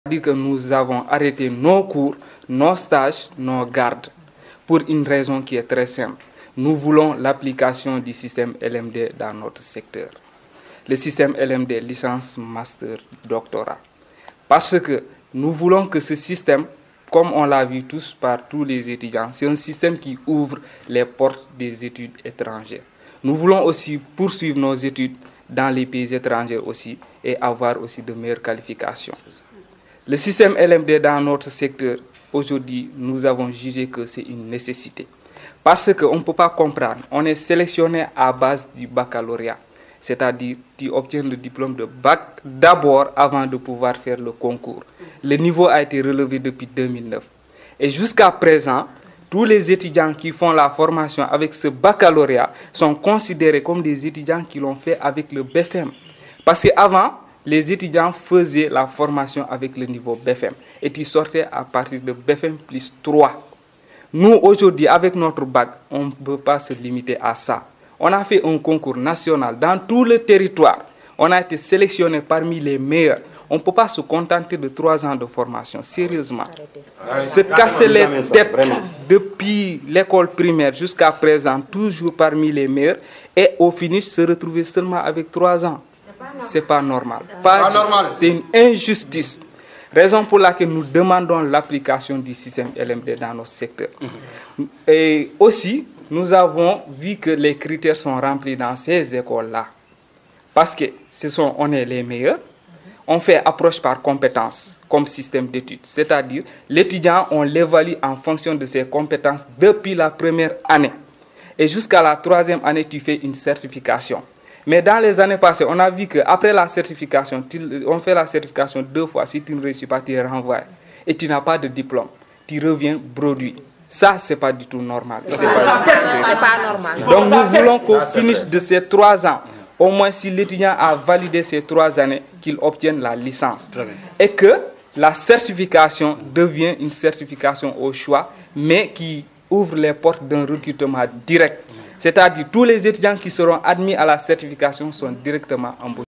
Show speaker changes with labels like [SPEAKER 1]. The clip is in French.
[SPEAKER 1] C'est-à-dire que nous avons arrêté nos cours, nos stages, nos gardes, pour une raison qui est très simple. Nous voulons l'application du système LMD dans notre secteur. Le système LMD, licence, master, doctorat. Parce que nous voulons que ce système, comme on l'a vu tous par tous les étudiants, c'est un système qui ouvre les portes des études étrangères. Nous voulons aussi poursuivre nos études dans les pays étrangers aussi et avoir aussi de meilleures qualifications. Le système LMD dans notre secteur, aujourd'hui, nous avons jugé que c'est une nécessité. Parce qu'on ne peut pas comprendre, on est sélectionné à base du baccalauréat. C'est-à-dire tu obtiens le diplôme de bac d'abord avant de pouvoir faire le concours. Le niveau a été relevé depuis 2009. Et jusqu'à présent, tous les étudiants qui font la formation avec ce baccalauréat sont considérés comme des étudiants qui l'ont fait avec le BFM. Parce qu'avant, les étudiants faisaient la formation avec le niveau BFM et ils sortaient à partir de BFM plus 3. Nous, aujourd'hui, avec notre bac, on ne peut pas se limiter à ça. On a fait un concours national dans tout le territoire. On a été sélectionné parmi les meilleurs. On ne peut pas se contenter de 3 ans de formation, sérieusement. Se casser les têtes depuis l'école primaire jusqu'à présent, toujours parmi les meilleurs, et au finish se retrouver seulement avec 3 ans. C'est pas normal. C'est une injustice. Raison pour laquelle nous demandons l'application du système LMD dans notre secteur. Et aussi, nous avons vu que les critères sont remplis dans ces écoles-là. Parce que on est les meilleurs. On fait approche par compétence comme système d'études. C'est-à-dire, l'étudiant, on l'évalue en fonction de ses compétences depuis la première année. Et jusqu'à la 3e année, tu fais une certification. Mais dans les années passées, on a vu qu'après la certification, on fait la certification 2 fois. Si tu ne réussis pas, tu es renvoyé. Et tu n'as pas de diplôme. Tu reviens brodé. Ça, ce n'est pas du tout normal. C'est pas normal. Donc nous voulons qu'au finish de ces 3 ans, au moins si l'étudiant a validé ces 3 années, qu'il obtienne la licence. Et que la certification devienne une certification au choix, mais qui ouvre les portes d'un recrutement direct. C'est-à-dire tous les étudiants qui seront admis à la certification sont directement embauchés.